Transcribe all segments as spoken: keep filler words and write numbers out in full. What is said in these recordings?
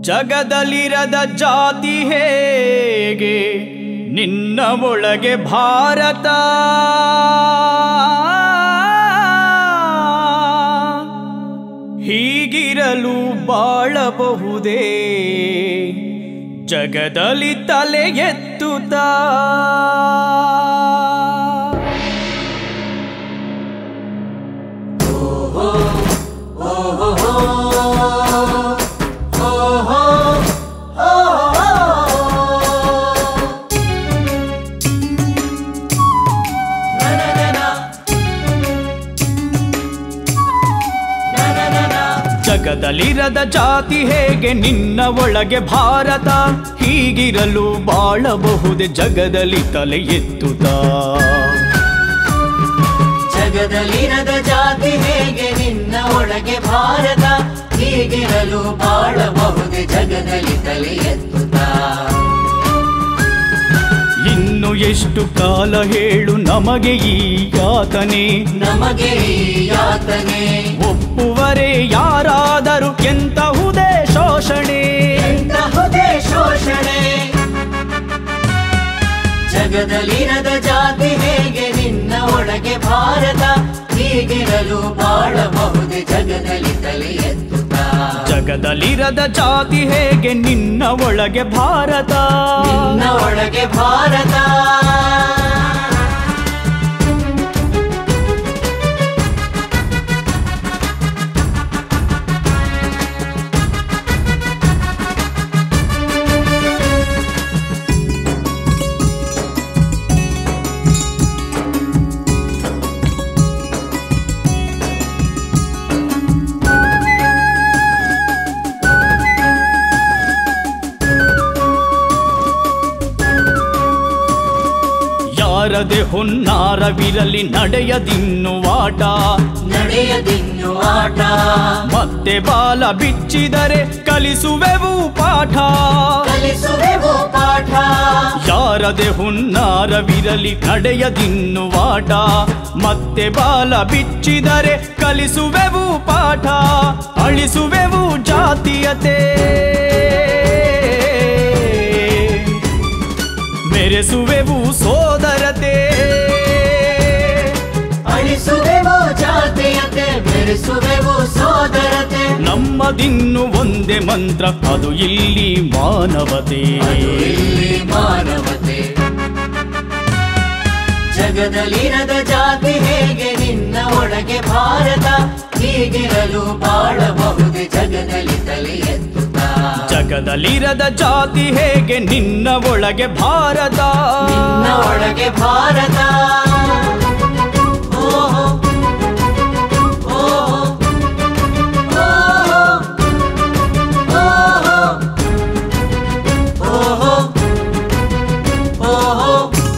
ಜಗದಲ್ಲಿರದ ಜಾತಿ ಹೇಗೆ ನಿನ್ನ ಒಳಗೆ ಭಾರತ ಹೀಗಿರಲು ಬಾಳಬಹುದೇ ಜಗದಲ್ಲಿ ತಲೆ ಎತ್ತುತ್ತಾ ಜಗದಲ್ಲಿರದ ಜಾತಿ ಹೇಗೆ ನಿನ್ನ ಒಳಗೆ ಭಾರತ ಹೀಗಿರಲು ಬಾಳಬಹುದೇ ಜಗದಲ್ಲಿ ತಲೆ ಎತ್ತುತ್ತಾ ಜಗದಲ್ಲಿರದ ಜಾತಿ ಹೇಗೆ ನಿನ್ನ ಒಳಗೆ ಭಾರತ ಹೀಗಿರಲು ಬಾಳಬಹುದೇ ಜಗದಲ್ಲಿ ತಲೆ ಎತ್ತುತ್ತಾ ಇನ್ನು ಎಷ್ಟು ಕಾಲ ಹೇಳು ನಮಗೆ ಈ ಯಾತನೆ ನಮಗೆ ಈ ಯಾತನೆ ಒಪ್ಪುವರೆ ಯಾರಾದರೂ ಎಂತಹುದೇ ಶೋಷಣೆ ಎಂತಹುದೇ ಶೋಷಣೆ ಜಗದಲ್ಲಿರದ ಜಾತಿ ಹೇಗೆ ನಿನ್ನ ಒಳಗೆ ಭಾರತ ಹೀಗಿರಲು ಬಾಳಬಹುದೇ ಜಗದಲ್ಲಿ ತಲೆ ಎತ್ತುತ್ತಾ ಜಗದಲ್ಲಿರದ ಜಾತಿ ಹೇಗೆ ನಿನ್ನ ಒಳಗೆ ಭಾರತ ನಿನ್ನ ಒಳಗೆ ಭಾರತ ಯಾರದೆ ಹೊನ್ನಾರವಿರಲಿ ನಡೆಯದಿನ್ನುವಾಟ ನಡೆಯದಿನ್ನುವಾಟ ಮತ್ತೆ ಬಾಲ ಬಿಚ್ಚಿದರೆ ಕಲಿಸುವೆವು ಪಾಠ ಕಲಿಸುವೆವು ಪಾಠ ಯಾರದೆ ಹುನ್ನಾರವಿರಲಿ ನಡೆಯದಿನ್ನುವಾಟ ಮತ್ತೆ ಬಾಲ ಬಿಚ್ಚಿದರೆ ಕಲಿಸುವೆವು ಪಾಠ ಅಳಿಸುವೆವು ಜಾತೀಯತೆ ಮೆರೆಸುವೆವು ಸೋದರತೆ ಅಳಿಸುವೆವು ಜಾತೀಯತೆ ಮೆರೆಸುವೆವು ಸೋದರತೆ ನಮ್ಮದಿನ್ನು ಒಂದೇ ಮಂತ್ರ ಅದು ಇಲ್ಲಿ ಮಾನವತೆ ಇಲ್ಲಿ ಮಾನವತೆ ಜಗದಲ್ಲಿರದ ಜಾತಿ ಹೇಗೆ ನಿನ್ನ ಒಳಗೆ ಭಾರತ ಹೀಗಿರಲು ಬಾಳಬಹುದೇ ಜಗದಲ್ಲಿ ತಲೆ ಎತ್ತುತ್ತಾ ಜಗದಲ್ಲಿರದ ಜಾತಿ ಹೇಗೆ ನಿನ್ನ ಒಳಗೆ ಭಾರತ ನಿನ್ನ ಒಳಗೆ ಭಾರತ ಓಹೋ ಓಹೋ ಓಹೋ ಓಹೋ ಓಹೋ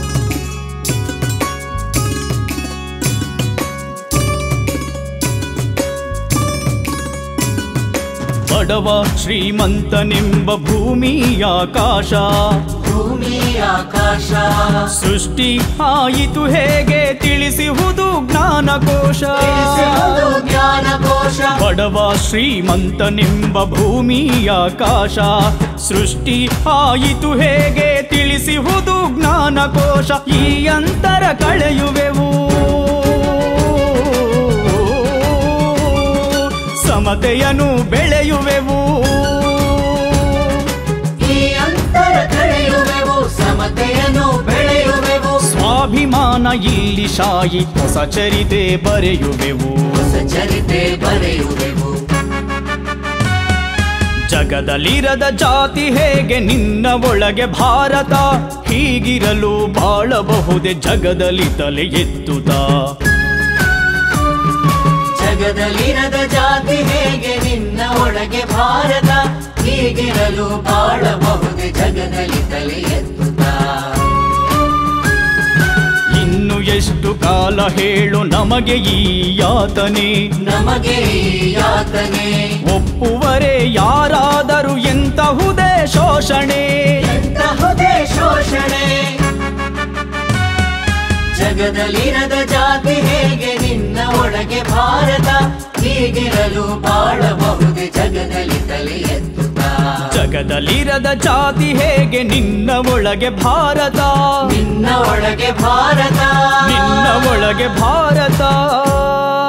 ಬಡವ ಶ್ರೀಮಂತನೆಂಬ ಭೂಮಿ ಆಕಾಶ ಭೂಮಿ ಆಕಾಶ ಸೃಷ್ಟಿ ಆಯಿತು ಹೇಗೆ ತಿಳಿಸುವುದು ಜ್ಞಾನಕೋಶ ತಿಳಿಸುವುದು ಜ್ಞಾನಕೋಶ ಬಡವ ಶ್ರೀಮಂತನೆಂಬ ಭೂಮಿ ಆಕಾಶ ಸೃಷ್ಟಿ ಆಯಿತು ಹೇಗೆ ತಿಳಿಸುವುದು ಜ್ಞಾನಕೋಶ ಈ ಅಂತರ ಕಳೆಯುವೆವು ಸಮತೆಯನ್ನು ಬೆಳೆಯುವೆವು ಈ ಅಂತರ ಕಳೆಯುವೆವು ಸಮತೆಯನ್ನು ಬೆಳೆಯುವೆವು ಸ್ವಾಭಿಮಾನ ಇಲ್ಲಿ ಶಾಯಿ ಹೊಸ ಚರಿತೆ ಬರೆಯುವೆವು ಹೊಸ ಚರಿತೆ ಬರೆಯುವೆವು ಜಗದಲ್ಲಿರದ ಜಾತಿ ಹೇಗೆ ನಿನ್ನ ಒಳಗೆ ಭಾರತ ಹೀಗಿರಲು ಬಾಳಬಹುದೇ ಜಗದಲ್ಲಿ ತಲೆ ಎತ್ತುತ್ತಾ ಜಗದಲ್ಲಿರದ ಜಾತಿ ಹೇಗೆ ನಿನ್ನ ಒಳಗೆ ಭಾರತ ಹೀಗಿರಲು ಬಾಳಬಹುದೇ ಜಗದಲ್ಲಿ ತಲೆ ಎತ್ತುತ್ತಾ ಇನ್ನು ಎಷ್ಟು ಕಾಲ ಹೇಳು ನಮಗೆ ಈ ಯಾತನೆ ನಮಗೆ ಈ ಯಾತನೆ ಒಪ್ಪುವರೆ ಯಾರಾದರೂ ಎಂತಹುದೇ ಶೋಷಣೆ ಎಂತಹುದೇ ಶೋಷಣೆ ಜಗದಲ್ಲಿರದ ಜಾತಿ ಹೇಗೆ ನಿನ್ನ ಒಳಗೆ ಭಾರತ ಹೀಗಿರಲು ಬಾಳಬಹುದೇ ಜಗದಲ್ಲಿ ತಲೆ ಎತ್ತುತ್ತಾ ಜಗದಲ್ಲಿರದ ಜಾತಿ ಹೇಗೆ ನಿನ್ನ ಒಳಗೆ ಭಾರತ ನಿನ್ನ ಒಳಗೆ ಭಾರತ ನಿನ್ನ ಒಳಗೆ ಭಾರತ